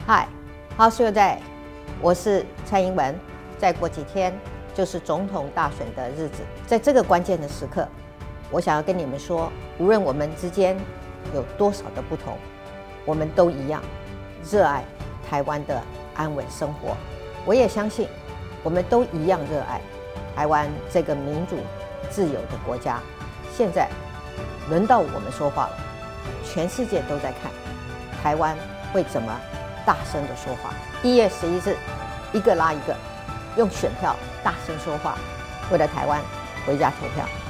嗨，How's your day？ 我是蔡英文。再过几天就是总统大选的日子，在这个关键的时刻，我想要跟你们说，无论我们之间有多少的不同，我们都一样热爱台湾的安稳生活。我也相信，我们都一样热爱台湾这个民主自由的国家。现在轮到我们说话了，全世界都在看台湾会怎么大声的说话。1月11日，一个拉一个，用选票大声说话，为了台湾回家投票。